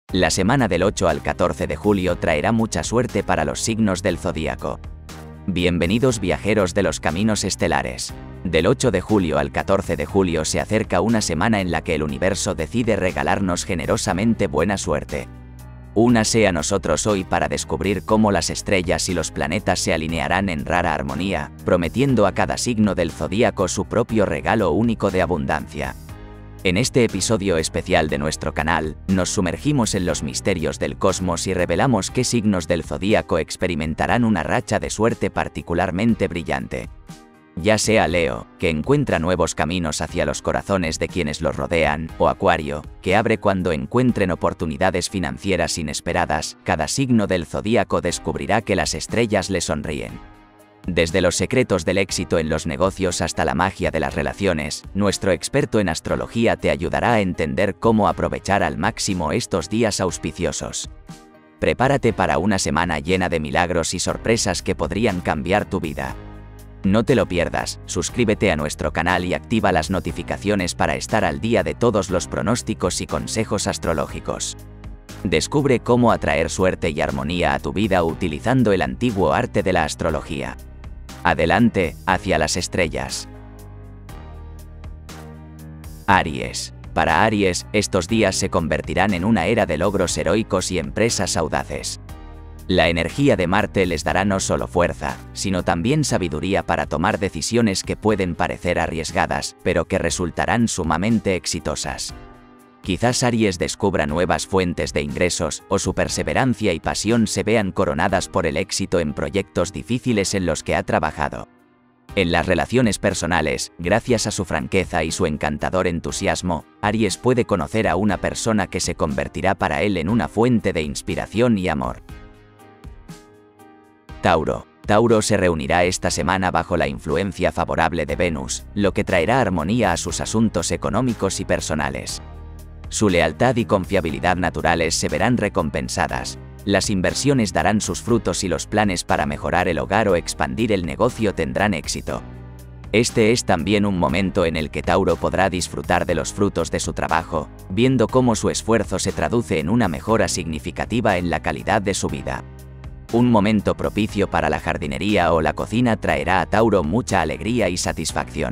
La semana del 8 al 14 de julio traerá mucha suerte para los signos del zodíaco. Bienvenidos viajeros de los caminos estelares. Del 8 de julio al 14 de julio se acerca una semana en la que el universo decide regalarnos generosamente buena suerte. Únase a nosotros hoy para descubrir cómo las estrellas y los planetas se alinearán en rara armonía, prometiendo a cada signo del zodíaco su propio regalo único de abundancia. En este episodio especial de nuestro canal, nos sumergimos en los misterios del cosmos y revelamos qué signos del zodíaco experimentarán una racha de suerte particularmente brillante. Ya sea Leo, que encuentra nuevos caminos hacia los corazones de quienes los rodean, o Acuario, que abre cuando encuentren oportunidades financieras inesperadas, cada signo del zodíaco descubrirá que las estrellas le sonríen. Desde los secretos del éxito en los negocios hasta la magia de las relaciones, nuestro experto en astrología te ayudará a entender cómo aprovechar al máximo estos días auspiciosos. Prepárate para una semana llena de milagros y sorpresas que podrían cambiar tu vida. No te lo pierdas, suscríbete a nuestro canal y activa las notificaciones para estar al día de todos los pronósticos y consejos astrológicos. Descubre cómo atraer suerte y armonía a tu vida utilizando el antiguo arte de la astrología. Adelante, hacia las estrellas. Aries. Para Aries, estos días se convertirán en una era de logros heroicos y empresas audaces. La energía de Marte les dará no solo fuerza, sino también sabiduría para tomar decisiones que pueden parecer arriesgadas, pero que resultarán sumamente exitosas. Quizás Aries descubra nuevas fuentes de ingresos, o su perseverancia y pasión se vean coronadas por el éxito en proyectos difíciles en los que ha trabajado. En las relaciones personales, gracias a su franqueza y su encantador entusiasmo, Aries puede conocer a una persona que se convertirá para él en una fuente de inspiración y amor. Tauro. Tauro se reunirá esta semana bajo la influencia favorable de Venus, lo que traerá armonía a sus asuntos económicos y personales. Su lealtad y confiabilidad naturales se verán recompensadas, las inversiones darán sus frutos y los planes para mejorar el hogar o expandir el negocio tendrán éxito. Este es también un momento en el que Tauro podrá disfrutar de los frutos de su trabajo, viendo cómo su esfuerzo se traduce en una mejora significativa en la calidad de su vida. Un momento propicio para la jardinería o la cocina traerá a Tauro mucha alegría y satisfacción.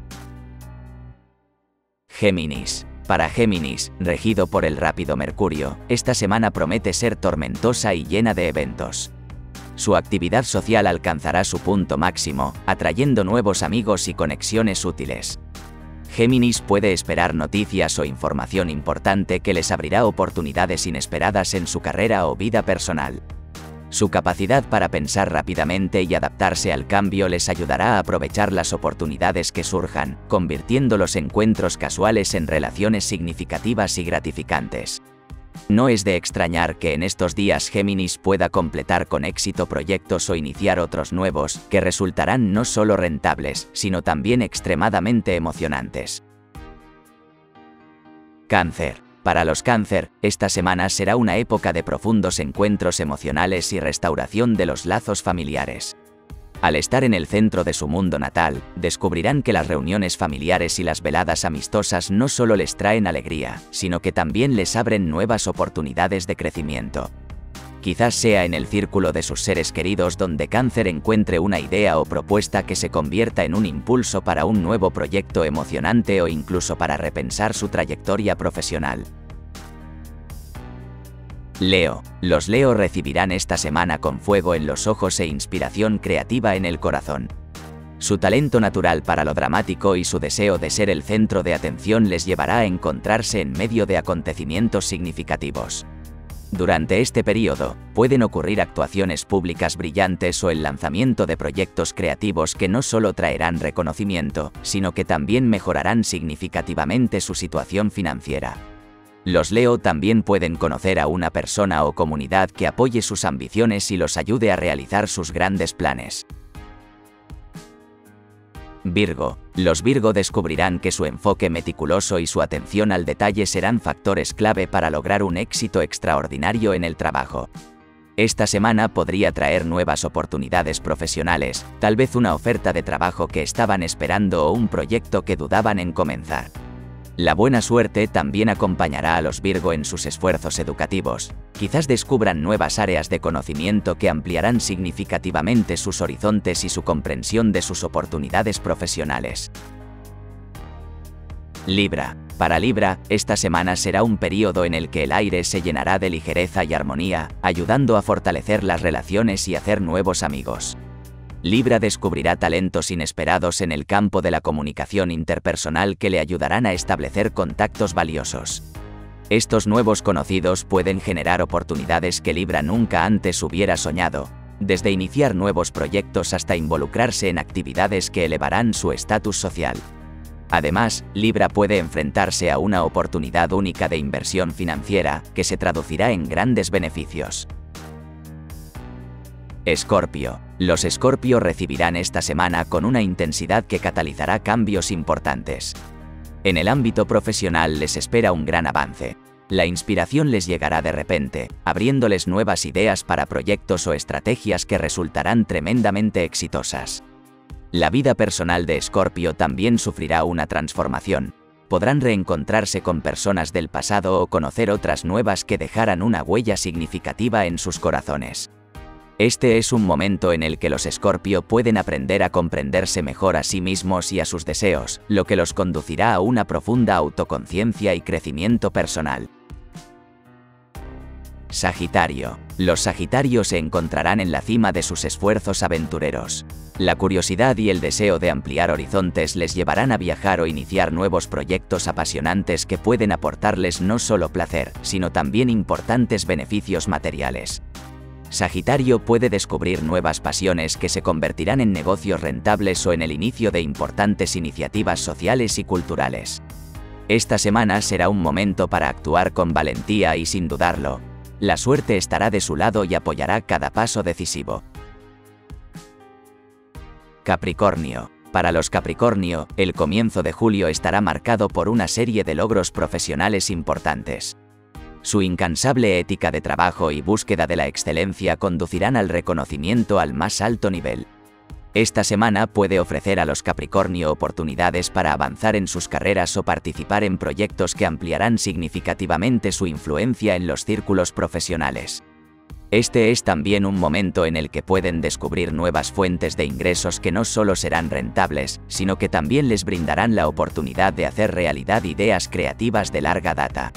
Géminis. Para Géminis, regido por el rápido Mercurio, esta semana promete ser tormentosa y llena de eventos. Su actividad social alcanzará su punto máximo, atrayendo nuevos amigos y conexiones útiles. Géminis puede esperar noticias o información importante que les abrirá oportunidades inesperadas en su carrera o vida personal. Su capacidad para pensar rápidamente y adaptarse al cambio les ayudará a aprovechar las oportunidades que surjan, convirtiendo los encuentros casuales en relaciones significativas y gratificantes. No es de extrañar que en estos días Géminis pueda completar con éxito proyectos o iniciar otros nuevos, que resultarán no solo rentables, sino también extremadamente emocionantes. Cáncer. Para los Cáncer, esta semana será una época de profundos encuentros emocionales y restauración de los lazos familiares. Al estar en el centro de su mundo natal, descubrirán que las reuniones familiares y las veladas amistosas no solo les traen alegría, sino que también les abren nuevas oportunidades de crecimiento. Quizás sea en el círculo de sus seres queridos donde Cáncer encuentre una idea o propuesta que se convierta en un impulso para un nuevo proyecto emocionante o incluso para repensar su trayectoria profesional. Leo. Los Leo recibirán esta semana con fuego en los ojos e inspiración creativa en el corazón. Su talento natural para lo dramático y su deseo de ser el centro de atención les llevará a encontrarse en medio de acontecimientos significativos. Durante este periodo, pueden ocurrir actuaciones públicas brillantes o el lanzamiento de proyectos creativos que no solo traerán reconocimiento, sino que también mejorarán significativamente su situación financiera. Los Leo también pueden conocer a una persona o comunidad que apoye sus ambiciones y los ayude a realizar sus grandes planes. Virgo. Los Virgo descubrirán que su enfoque meticuloso y su atención al detalle serán factores clave para lograr un éxito extraordinario en el trabajo. Esta semana podría traer nuevas oportunidades profesionales, tal vez una oferta de trabajo que estaban esperando o un proyecto que dudaban en comenzar. La buena suerte también acompañará a los Virgo en sus esfuerzos educativos. Quizás descubran nuevas áreas de conocimiento que ampliarán significativamente sus horizontes y su comprensión de sus oportunidades profesionales. Libra. Para Libra, esta semana será un período en el que el aire se llenará de ligereza y armonía, ayudando a fortalecer las relaciones y hacer nuevos amigos. Libra descubrirá talentos inesperados en el campo de la comunicación interpersonal que le ayudarán a establecer contactos valiosos. Estos nuevos conocidos pueden generar oportunidades que Libra nunca antes hubiera soñado, desde iniciar nuevos proyectos hasta involucrarse en actividades que elevarán su estatus social. Además, Libra puede enfrentarse a una oportunidad única de inversión financiera, que se traducirá en grandes beneficios. Escorpio. Los Escorpio recibirán esta semana con una intensidad que catalizará cambios importantes. En el ámbito profesional les espera un gran avance. La inspiración les llegará de repente, abriéndoles nuevas ideas para proyectos o estrategias que resultarán tremendamente exitosas. La vida personal de Escorpio también sufrirá una transformación. Podrán reencontrarse con personas del pasado o conocer otras nuevas que dejarán una huella significativa en sus corazones. Este es un momento en el que los Escorpio pueden aprender a comprenderse mejor a sí mismos y a sus deseos, lo que los conducirá a una profunda autoconciencia y crecimiento personal. Sagitario. Los Sagitarios se encontrarán en la cima de sus esfuerzos aventureros. La curiosidad y el deseo de ampliar horizontes les llevarán a viajar o iniciar nuevos proyectos apasionantes que pueden aportarles no solo placer, sino también importantes beneficios materiales. Sagitario puede descubrir nuevas pasiones que se convertirán en negocios rentables o en el inicio de importantes iniciativas sociales y culturales. Esta semana será un momento para actuar con valentía y sin dudarlo. La suerte estará de su lado y apoyará cada paso decisivo. Capricornio. Para los Capricornio, el comienzo de julio estará marcado por una serie de logros profesionales importantes. Su incansable ética de trabajo y búsqueda de la excelencia conducirán al reconocimiento al más alto nivel. Esta semana puede ofrecer a los Capricornio oportunidades para avanzar en sus carreras o participar en proyectos que ampliarán significativamente su influencia en los círculos profesionales. Este es también un momento en el que pueden descubrir nuevas fuentes de ingresos que no solo serán rentables, sino que también les brindarán la oportunidad de hacer realidad ideas creativas de larga data.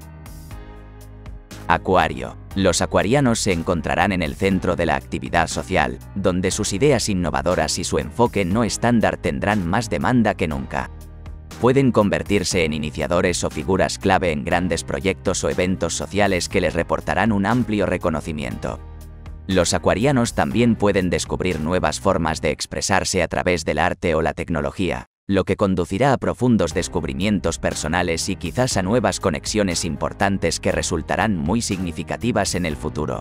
Acuario. Los acuarianos se encontrarán en el centro de la actividad social, donde sus ideas innovadoras y su enfoque no estándar tendrán más demanda que nunca. Pueden convertirse en iniciadores o figuras clave en grandes proyectos o eventos sociales que les reportarán un amplio reconocimiento. Los acuarianos también pueden descubrir nuevas formas de expresarse a través del arte o la tecnología, lo que conducirá a profundos descubrimientos personales y quizás a nuevas conexiones importantes que resultarán muy significativas en el futuro.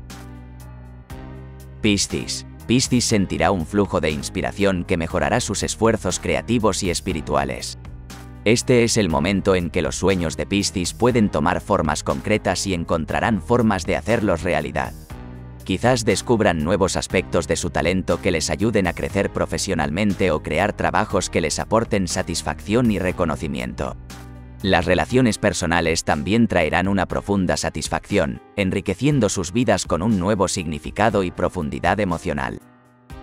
Piscis. Piscis sentirá un flujo de inspiración que mejorará sus esfuerzos creativos y espirituales. Este es el momento en que los sueños de Piscis pueden tomar formas concretas y encontrarán formas de hacerlos realidad. Quizás descubran nuevos aspectos de su talento que les ayuden a crecer profesionalmente o crear trabajos que les aporten satisfacción y reconocimiento. Las relaciones personales también traerán una profunda satisfacción, enriqueciendo sus vidas con un nuevo significado y profundidad emocional.